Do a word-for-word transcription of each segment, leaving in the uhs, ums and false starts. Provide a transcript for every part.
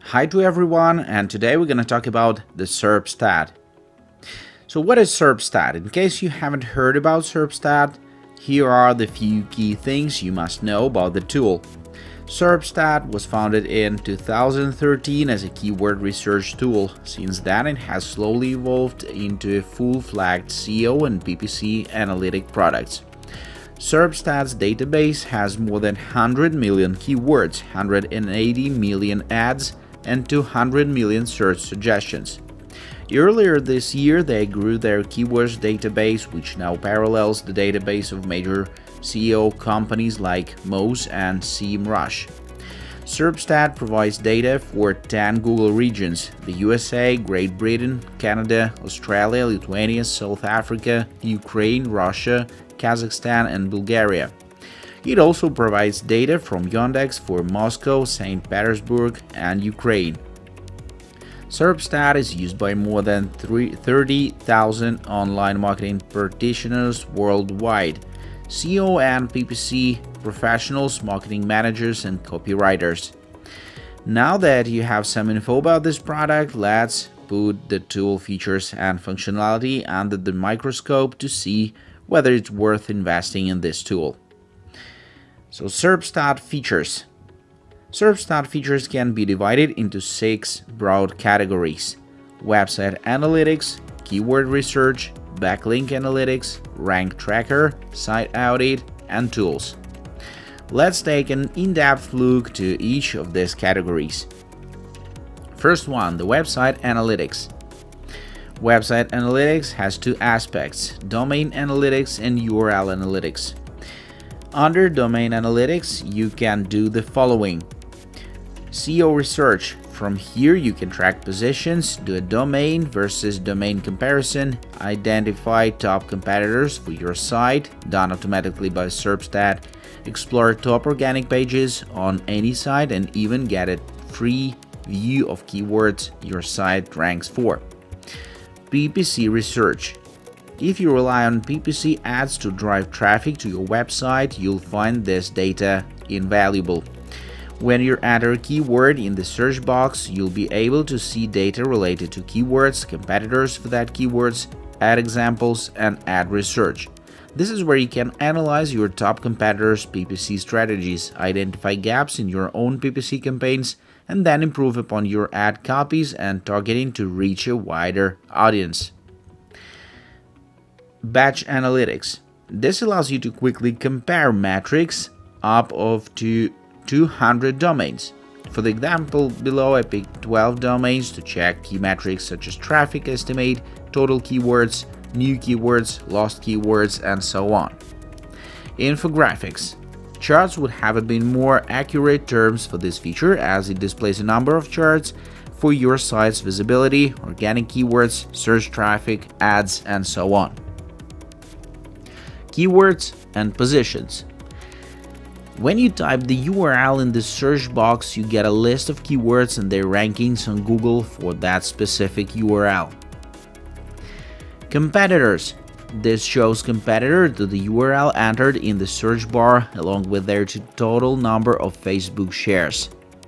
Hi to everyone, and today we're going to talk about the Serpstat. So what is Serpstat? In case you haven't heard about Serpstat, here are the few key things you must know about the tool. Serpstat was founded in two thousand thirteen as a keyword research tool. Since then, it has slowly evolved into a full-flagged S E O and P P C analytic products. Serpstat's database has more than one hundred million keywords, one hundred eighty million ads, and two hundred million search suggestions. Earlier this year, they grew their keywords database, which now parallels the database of major S E O companies like Moz and SEMrush. Serpstat provides data for ten Google regions: the U S A, Great Britain, Canada, Australia, Lithuania, South Africa, Ukraine, Russia, Kazakhstan, and Bulgaria. It also provides data from Yandex for Moscow, Saint Petersburg, and Ukraine. Serpstat is used by more than thirty thousand online marketing practitioners worldwide, S E O and P P C professionals, marketing managers, and copywriters. Now that you have some info about this product, let's put the tool features and functionality under the microscope to see whether it's worth investing in this tool. So Serpstat features. Serpstat features can be divided into six broad categories: website analytics, keyword research, backlink analytics, rank tracker, site audit, and tools. Let's take an in-depth look to each of these categories. First one, the website analytics. Website analytics has two aspects: domain analytics and U R L analytics. Under domain analytics, you can do the following: S E O research. From here, you can track positions, do a domain versus domain comparison, identify top competitors for your site, done automatically by Serpstat, explore top organic pages on any site, and even get a free view of keywords your site ranks for. P P C research. If you rely on P P C ads to drive traffic to your website, you'll find this data invaluable. When you enter a keyword in the search box, you'll be able to see data related to keywords, competitors for that keywords, ad examples, and ad research. This is where you can analyze your top competitors' P P C strategies, identify gaps in your own P P C campaigns, and then improve upon your ad copies and targeting to reach a wider audience. Batch analytics. This allows you to quickly compare metrics up of to two hundred domains. For the example below, I picked twelve domains to check key metrics such as traffic estimate, total keywords, new keywords, lost keywords, and so on. Infographics. Charts would have been more accurate terms for this feature, as it displays a number of charts for your site's visibility, organic keywords, search traffic, ads, and so on. Keywords and positions. When you type the U R L in the search box, you get a list of keywords and their rankings on Google for that specific U R L. Competitors. This shows competitor to the U R L entered in the search bar along with their total number of Facebook shares.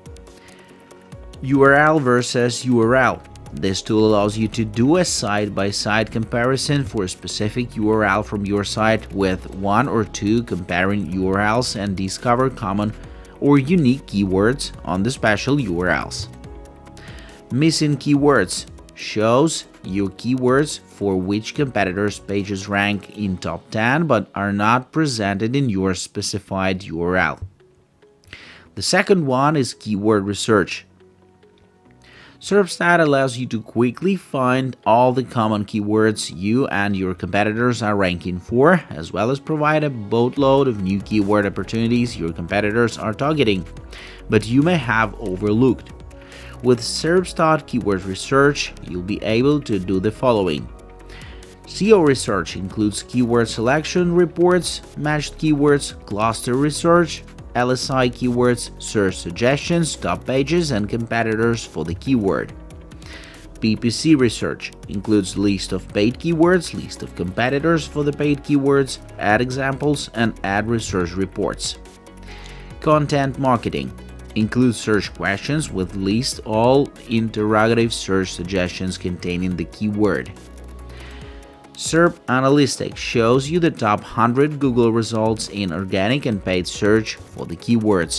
U R L versus U R L. This tool allows you to do a side-by-side comparison for a specific U R L from your site with one or two comparing U R Ls and discover common or unique keywords on the special U R Ls. Missing keywords shows your keywords for which competitors' pages rank in top ten but are not presented in your specified U R L. The second one is keyword research. Serpstat allows you to quickly find all the common keywords you and your competitors are ranking for, as well as provide a boatload of new keyword opportunities your competitors are targeting, but you may have overlooked. With Serpstat Keyword Research, you'll be able to do the following. S E O research includes keyword selection reports, matched keywords, cluster research, L S I keywords, search suggestions, top pages, and competitors for the keyword. P P C research includes list of paid keywords, list of competitors for the paid keywords, ad examples, and ad research reports. Content marketing. Include search questions with list all interrogative search suggestions containing the keyword. SERP Analytics shows you the top one hundred Google results in organic and paid search for the keywords.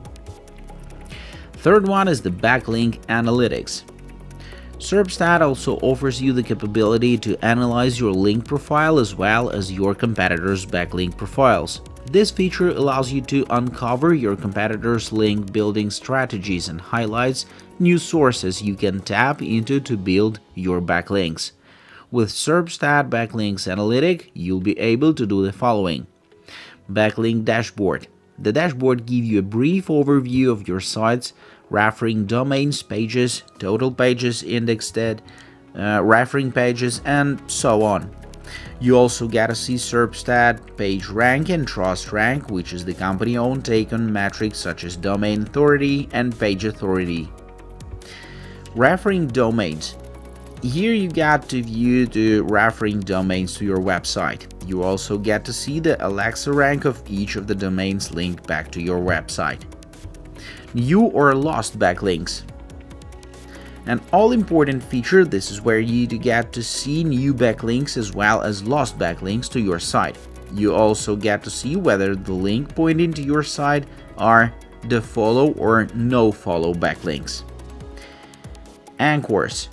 Third one is the Backlink Analytics. Serpstat also offers you the capability to analyze your link profile as well as your competitors' backlink profiles. This feature allows you to uncover your competitors' link building strategies and highlights new sources you can tap into to build your backlinks. With Serpstat Backlinks Analytic, you'll be able to do the following. Backlink Dashboard. The dashboard gives you a brief overview of your site's referring domains, pages, total pages indexed, uh, referring pages, and so on. You also get to see Serpstat Page Rank and Trust Rank, which is the company-owned take on metrics such as domain authority and page authority. Referring domains. Here you get to view the referring domains to your website. You also get to see the Alexa rank of each of the domains linked back to your website. New or lost backlinks. An all-important feature, this is where you get to see new backlinks as well as lost backlinks to your site. You also get to see whether the link pointing to your site are the follow or no follow backlinks. Anchors.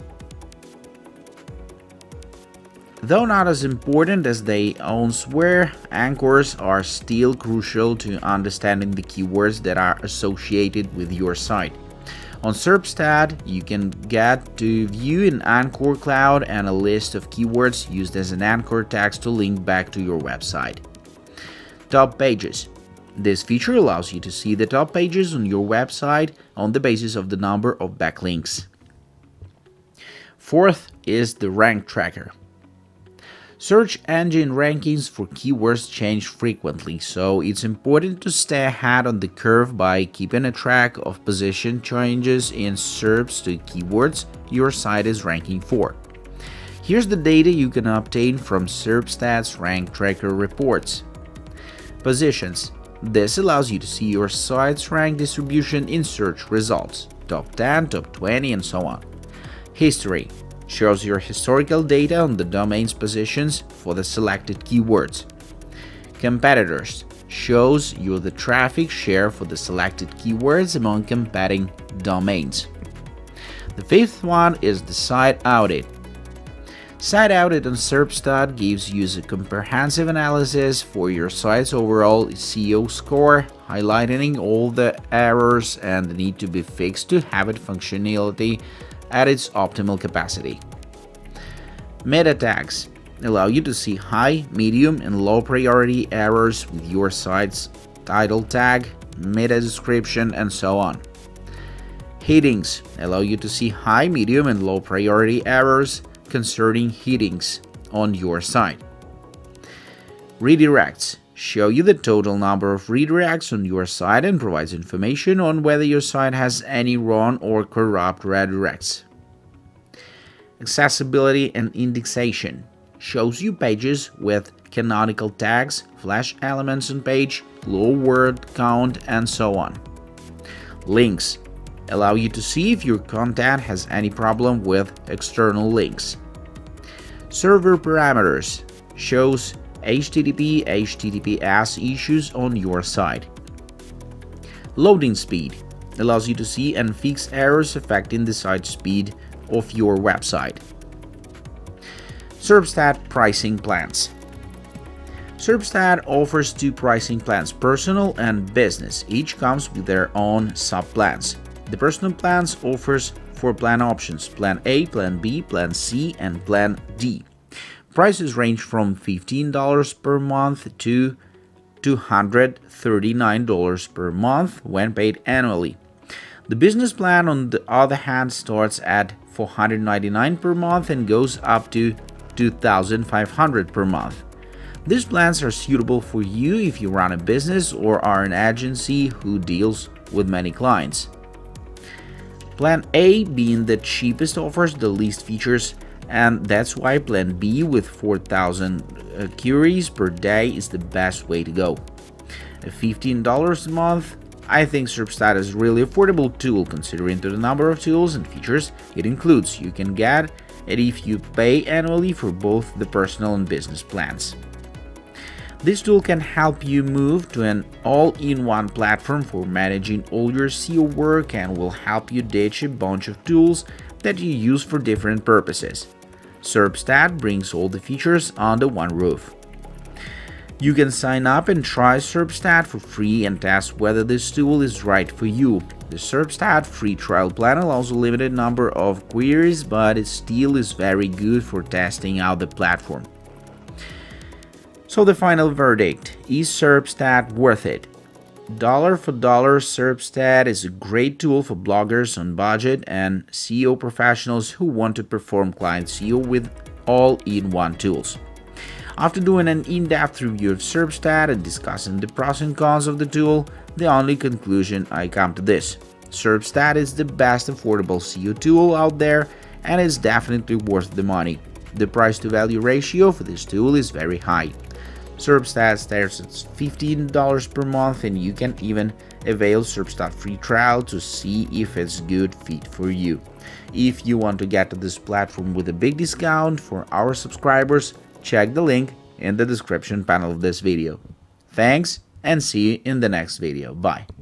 Though not as important as they once were, anchors are still crucial to understanding the keywords that are associated with your site. On Serpstat, you can get to view an anchor cloud and a list of keywords used as an anchor text to link back to your website. Top pages. This feature allows you to see the top pages on your website on the basis of the number of backlinks. Fourth is the rank tracker. Search engine rankings for keywords change frequently, so it's important to stay ahead on the curve by keeping a track of position changes in SERPs to keywords your site is ranking for. Here's the data you can obtain from Serpstat's rank tracker reports. Positions. This allows you to see your site's rank distribution in search results, top ten, top twenty, and so on. History. Shows your historical data on the domain's positions for the selected keywords. Competitors. Shows you the traffic share for the selected keywords among competing domains. The fifth one is the site audit. Site audit on Serpstat gives you a comprehensive analysis for your site's overall S E O score, highlighting all the errors and the need to be fixed to have its functionality at its optimal capacity. Meta tags allow you to see high, medium, and low priority errors with your site's title tag, meta description, and so on. Headings allow you to see high, medium, and low priority errors concerning headings on your site. Redirects show you the total number of redirects on your site and provides information on whether your site has any wrong or corrupt redirects. Accessibility and indexation shows you pages with canonical tags, flash elements on page, low word count, and so on. Links allow you to see if your content has any problem with external links. Server parameters shows H T T P, H T T P S issues on your site. Loading speed allows you to see and fix errors affecting the site speed of your website. Serpstat pricing plans. Serpstat offers two pricing plans, personal and business. Each comes with their own sub-plans. The personal plans offers four plan options: Plan A, Plan B, Plan C, and Plan D. Prices range from fifteen dollars per month to two hundred thirty-nine dollars per month when paid annually. The business plan, on the other hand, starts at four hundred ninety-nine dollars per month and goes up to two thousand five hundred dollars per month. These plans are suitable for you if you run a business or are an agency who deals with many clients. Plan A, being the cheapest, offers the least features, and that's why Plan B with four thousand uh, queries per day is the best way to go. At fifteen dollars a month, I think Serpstat is a really affordable tool considering the number of tools and features it includes. You can get it if you pay annually for both the personal and business plans. This tool can help you move to an all-in-one platform for managing all your S E O work and will help you ditch a bunch of tools that you use for different purposes. Serpstat brings all the features under one roof. You can sign up and try Serpstat for free and test whether this tool is right for you. The Serpstat free trial plan allows a limited number of queries, but it still is very good for testing out the platform. So the final verdict, is Serpstat worth it? Dollar for dollar, Serpstat is a great tool for bloggers on budget and S E O professionals who want to perform client S E O with all-in-one tools. After doing an in-depth review of Serpstat and discussing the pros and cons of the tool, the only conclusion I come to this: Serpstat is the best affordable S E O tool out there and is definitely worth the money. The price-to-value ratio for this tool is very high. Serpstat starts at fifteen dollars per month, and you can even avail Serpstat free trial to see if it's a good fit for you. If you want to get to this platform with a big discount for our subscribers, check the link in the description panel of this video. Thanks, and see you in the next video. Bye.